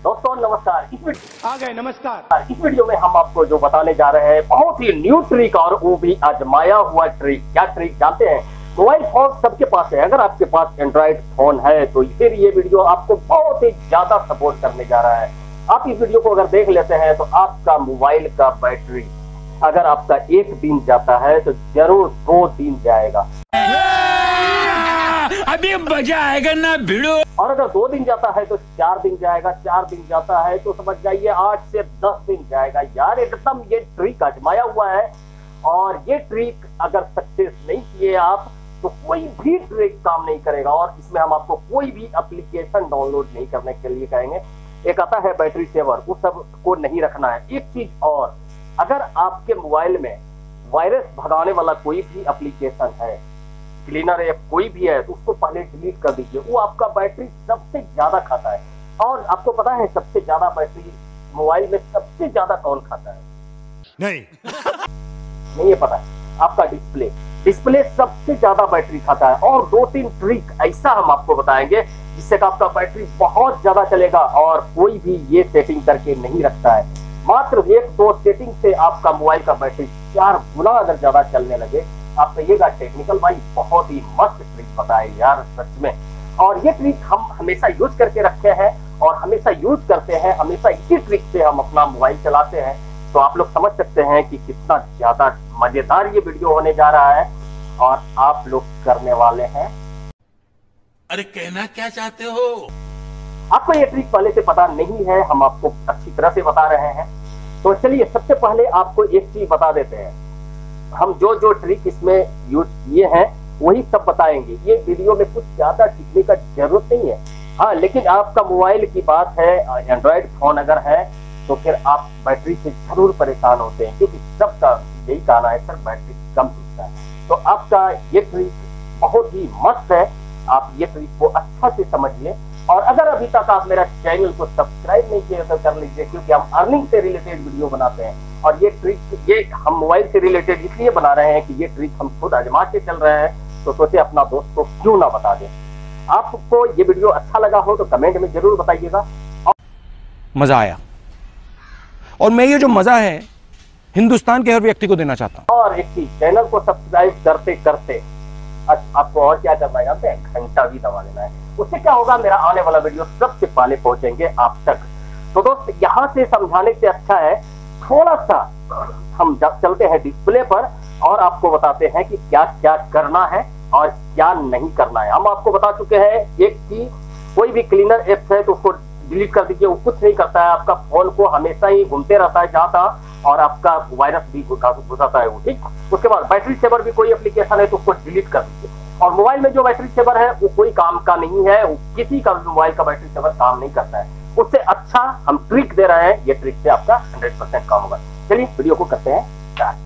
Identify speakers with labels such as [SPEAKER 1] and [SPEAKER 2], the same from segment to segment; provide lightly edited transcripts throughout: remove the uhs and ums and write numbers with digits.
[SPEAKER 1] दोस्तों नमस्कार।
[SPEAKER 2] आ गए नमस्कार।
[SPEAKER 1] इस वीडियो में हम आपको जो बताने जा रहे हैं बहुत ही न्यू ट्रिक और वो भी आजमाया हुआ ट्रिक। क्या ट्रिक जानते हैं? मोबाइल फोन सबके पास है। अगर आपके पास एंड्रॉइड फोन है तो फिर ये वीडियो आपको बहुत ही ज्यादा सपोर्ट करने जा रहा है। आप इस वीडियो को अगर देख लेते हैं तो आपका मोबाइल का बैटरी अगर आपका एक दिन जाता है तो जरूर 2 दिन जाएगा।
[SPEAKER 2] अभी मजा आएगा ना भिड़ो।
[SPEAKER 1] और अगर 2 दिन जाता है तो 4 दिन जाएगा, 4 दिन जाता है तो समझ जाइए 8 से 10 दिन जाएगा। यार एकदम ये ट्रिक आजमाया हुआ है और ये ट्रिक अगर सक्सेस नहीं किए आप तो कोई भी ट्रिक काम नहीं करेगा। और इसमें हम आपको कोई भी एप्लीकेशन डाउनलोड नहीं करने के लिए कहेंगे। एक आता है बैटरी सेवर, उस सब को नहीं रखना है। एक चीज और, अगर आपके मोबाइल में वायरस भगाने वाला कोई भी एप्लीकेशन है, क्लीनर ऐप कोई भी है, तो उसको पहले डिलीट कर दीजिए। वो आपका बैटरी सबसे ज्यादा खाता है। और आपको पता है सबसे ज्यादा बैटरी मोबाइल में सबसे ज्यादा कौन खाता है? नहीं ये पता है? आपका डिस्प्ले सबसे ज्यादा बैटरी खाता है। और 2-3 ट्रिक ऐसा हम आपको बताएंगे जिससे आपका बैटरी बहुत ज्यादा चलेगा और कोई भी ये सेटिंग करके नहीं रखता है। मात्र 1-2 सेटिंग से आपका मोबाइल का बैटरी 4 गुना अगर ज्यादा चलने लगे। आप कहिएगा टेक्निकल भाई बहुत ही मस्त ट्रिक बताए यार सच में। और ये ट्रिक हम हमेशा यूज करके रखे हैं और हमेशा यूज करते हैं। हमेशा इसी ट्रिक से हम अपना मोबाइल चलाते हैं। तो आप लोग समझ सकते हैं कि कितना ज्यादा मजेदार ये वीडियो होने जा रहा है और आप लोग करने वाले हैं।
[SPEAKER 2] अरे कहना क्या चाहते हो?
[SPEAKER 1] आपको ये ट्रिक पहले से पता नहीं है, हम आपको अच्छी तरह से बता रहे हैं। तो चलिए सबसे पहले आपको एक चीज बता देते हैं। हम जो ट्रिक इसमें यूज किए हैं वही सब बताएंगे। ये वीडियो में कुछ ज्यादा सीखने का जरूरत नहीं है। हाँ, लेकिन आपका मोबाइल की बात है, एंड्रॉइड फोन अगर है तो फिर आप बैटरी से जरूर परेशान होते हैं, क्योंकि सबका यही कहना है सर बैटरी कम खींचता है। तो आपका ये ट्रिक बहुत ही मस्त है। आप ये ट्रिक को अच्छा से समझिए। और अगर अभी तक आप मेरा चैनल को सब्सक्राइब नहीं किए तो कर लीजिए, क्योंकि हम अर्निंग से रिलेटेड वीडियो बनाते हैं। और ये ट्रिक ये हम मोबाइल से रिलेटेड इसलिए बना रहे हैं कि ये ट्रिक हम खुद आजमा के चल रहे हैं। तो सोचे अपना दोस्त को क्यों ना बता दें। आपको ये वीडियो अच्छा लगा हो तो कमेंट में जरूर बताइएगा।
[SPEAKER 3] मजा आया और मैं ये जो मजा है हिंदुस्तान के हर व्यक्ति को देना चाहता हूं।
[SPEAKER 1] और एक चीज, चैनल को सब्सक्राइब करते करते आपको और क्या करना है जानते हैं? घंटा भी दबा देना है। उससे क्या होगा, मेरा आने वाला वीडियो सबसे पहले पहुंचेंगे आप तक। तो दोस्त यहाँ से समझाने से अच्छा है थोड़ा सा हम चलते हैं डिस्प्ले पर और आपको बताते हैं कि क्या क्या करना है और क्या नहीं करना है। हम आपको बता चुके हैं एक कि कोई भी क्लीनर एप्स है तो उसको डिलीट कर दीजिए। वो कुछ नहीं करता है, आपका फोन को हमेशा ही घूमते रहता है जहाँ तहाँ, और आपका वायरस भी घुसाता है वो। ठीक, उसके बाद बैटरी सेवर भी कोई एप्लीकेशन है तो उसको डिलीट कर दीजिए। और मोबाइल में जो बैटरी सेवर है वो कोई काम का नहीं है, किसी का मोबाइल का बैटरी सेवर काम नहीं करता है। उससे अच्छा हम ट्रिक दे रहे हैं, ये ट्रिक से आपका 100% काम होगा। चलिए वीडियो को करते हैं स्टार्ट।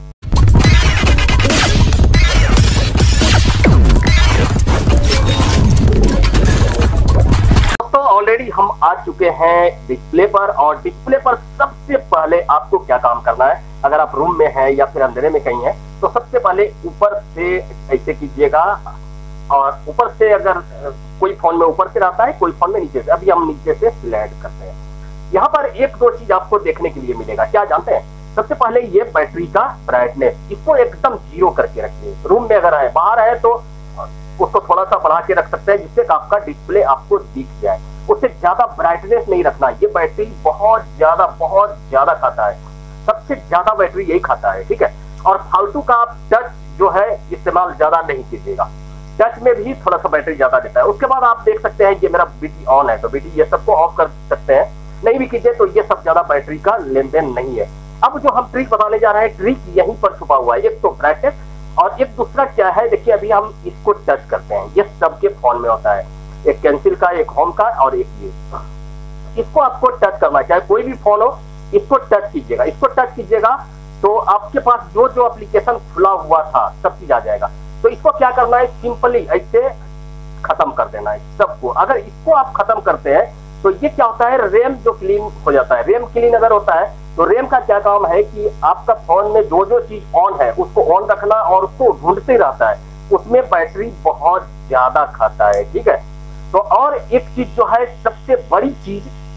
[SPEAKER 1] ऑलरेडी हम आ चुके हैं डिस्प्ले पर। और डिस्प्ले पर सबसे पहले आपको क्या काम करना है, अगर आप रूम में हैं या फिर अंधेरे में कहीं हैं तो सबसे पहले ऊपर से ऐसे कीजिएगा। और ऊपर से अगर कोई फोन में ऊपर से रहता है, कोई फोन में नीचे से। अभी हम नीचे से सिलेक्ट करते हैं। यहाँ पर 1-2 चीज आपको देखने के लिए मिलेगा। क्या जानते हैं? सबसे पहले ये बैटरी का ब्राइटनेस, इसको एकदम 0 करके रखिए। रूम में अगर है, बाहर है तो उसको थोड़ा सा बढ़ा के रख सकते हैं जिससे आपका डिस्प्ले आपको दिख जाए। उससे ज्यादा ब्राइटनेस नहीं रखना। ये बैटरी बहुत ज्यादा खाता है। सबसे ज्यादा बैटरी यही खाता है, ठीक है। और फालतू का आप टच जो है इस्तेमाल ज्यादा नहीं कीजिएगा। टच में भी थोड़ा सा बैटरी ज्यादा देता है। उसके बाद आप देख सकते हैं ये मेरा बीटी ऑन है तो बीटी ये सबको ऑफ कर सकते हैं। नहीं भी कीजिए तो ये सब ज्यादा बैटरी का लेन देन नहीं है। अब जो हम ट्रिक बताने जा रहे हैं, ट्रिक यहीं पर छुपा हुआ है। एक तो ब्राइटनेस और एक दूसरा क्या है, देखिए अभी हम इसको टच करते हैं। ये सबके फोन में होता है, एक कैंसिल का, एक होम का और एक ये। इसको आपको टच करना, चाहे कोई भी फोन हो, इसको टच कीजिएगा। इसको टच कीजिएगा तो आपके पास जो एप्लीकेशन खुला हुआ था सब चीज आ जाएगा। तो इसको क्या करना है, सिंपली ऐसे खत्म कर देना है सबको। अगर इसको आप खत्म करते हैं तो ये क्या होता है, रैम जो क्लीन हो जाता है। रैम क्लीन अगर होता है तो रैम का क्या काम है कि आपका फोन में जो चीज ऑन है उसको ऑन रखना और उसको ढूंढते रहता है। उसमें बैटरी बहुत ज्यादा खाता है, ठीक है। तो और एक चीज जो है सबसे बड़ी चीज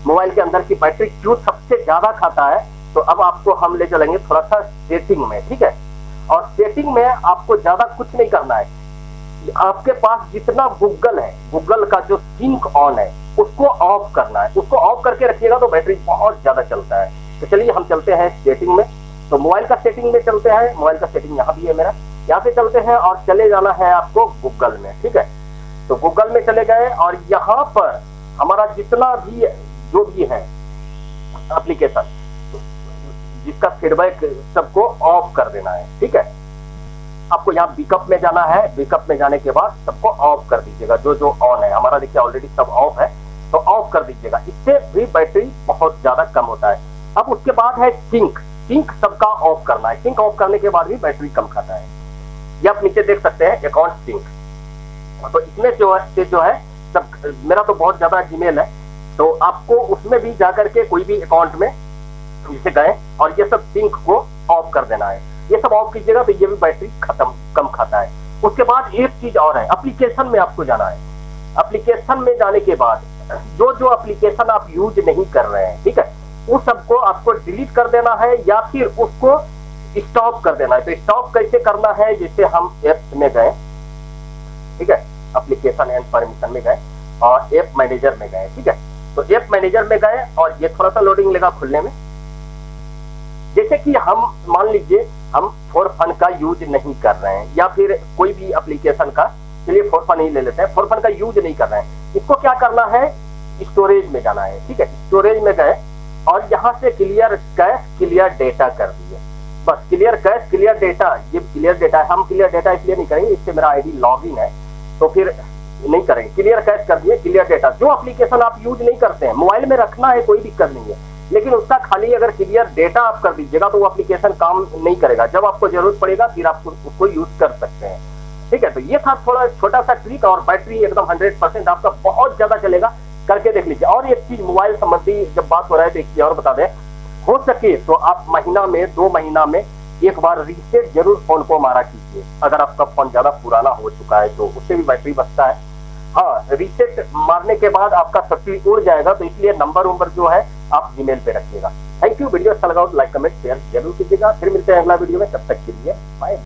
[SPEAKER 1] मोबाइल के अंदर की बैटरी क्यों सबसे ज्यादा खाता है, तो अब आपको हम ले चलेंगे थोड़ा सा सेटिंग में, ठीक है। और सेटिंग में आपको ज्यादा कुछ नहीं करना है, आपके पास जितना गूगल है, गूगल का जो सिंक ऑन है उसको ऑफ करना है। उसको ऑफ करके रखिएगा तो बैटरी बहुत ज्यादा चलता है। तो चलिए हम चलते हैं सेटिंग में। तो मोबाइल का सेटिंग में चलते हैं, मोबाइल का सेटिंग यहाँ भी है मेरा, यहाँ से चलते हैं और चले जाना है आपको गूगल में, ठीक है। तो गूगल में चले गए और यहाँ पर हमारा जितना भी जो भी है एप्लीकेशन जिसका फीडबैक सबको ऑफ कर देना है, ठीक है। आपको यहाँ बैकअप में जाना है, बैकअप में जाने के बाद सबको ऑफ कर दीजिएगा। जो जो ऑन है, हमारा देखिए ऑलरेडी सब ऑफ है, तो ऑफ कर दीजिएगा। इससे भी बैटरी बहुत ज्यादा कम होता है। अब उसके बाद है सिंक, सिंक सबका ऑफ करना है। सिंक ऑफ करने के बाद भी बैटरी कम खाता है। ये आप नीचे देख सकते हैं अकाउंट सिंक। तो इसमें जो है सब, मेरा तो बहुत ज्यादा जीमेल है, तो आपको उसमें भी जाकर के कोई भी अकाउंट में जैसे गए और ये सब सिंक को ऑफ कर देना है। ये सब ऑफ कीजिएगा तो ये भी बैटरी कम खाता है। उसके बाद एक चीज और है, एप्लीकेशन में आपको जाना है। एप्लीकेशन में जाने के बाद जो जो एप्लीकेशन आप यूज नहीं कर रहे हैं, ठीक है, उस सबको आपको डिलीट कर देना है या फिर उसको स्टॉप कर देना है। तो स्टॉप कैसे करना है, जैसे हम एप्स में गए, ठीक है, एप्लीकेशन एंड परमिशन में गए और ऐप मैनेजर में गए, ठीक है। तो ऐप मैनेजर में गए और ये थोड़ा सा लोडिंग लेगा खुलने में। जैसे कि हम मान लीजिए हम फॉर फन का यूज नहीं कर रहे हैं या फिर कोई भी एप्लीकेशन का, चलिए फॉर फन ही ले लेते हैं, फॉर फन का यूज नहीं कर रहे हैं। इसको क्या करना है, स्टोरेज में जाना है, ठीक है। स्टोरेज में गए और यहाँ से क्लियर कैश क्लियर डेटा कर दिए। बस क्लियर कैश क्लियर डेटा, ये क्लियर डेटा है। हम क्लियर डेटा इसलिए नहीं करेंगे, इससे मेरा आईडी लॉगिन है, तो फिर नहीं करेंगे। क्लियर कैश कर दिए, क्लियर डेटा। जो एप्लीकेशन आप यूज नहीं करते हैं, मोबाइल में रखना है, कोई दिक्कत नहीं है, लेकिन उसका खाली अगर क्लियर डेटा आप कर दीजिएगा तो वो एप्लीकेशन काम नहीं करेगा। जब आपको जरूरत पड़ेगा फिर आप उसको यूज कर सकते हैं, ठीक है। तो ये था थोड़ा छोटा सा ट्रिक और बैटरी एकदम 100% आपका बहुत ज्यादा चलेगा, करके देख लीजिए। और एक चीज मोबाइल संबंधी जब बात हो रहा है तो एक चीज और बता दें, हो सके तो आप महीना में 2 महीना में एक बार रीसेट जरूर फोन को मारा कीजिए। अगर आपका फोन ज्यादा पुराना हो चुका है तो उससे भी बैटरी बचता है। हाँ, रीसेट मारने के बाद आपका शक्ति उड़ जाएगा, तो इसलिए नंबर जो है आप जीमेल पे रखिएगा। Thank you. वीडियो अच्छा लगा तो लाइक कमेंट शेयर जरूर कीजिएगा। फिर मिलते हैं अगला वीडियो में, तब तक के लिए बाय।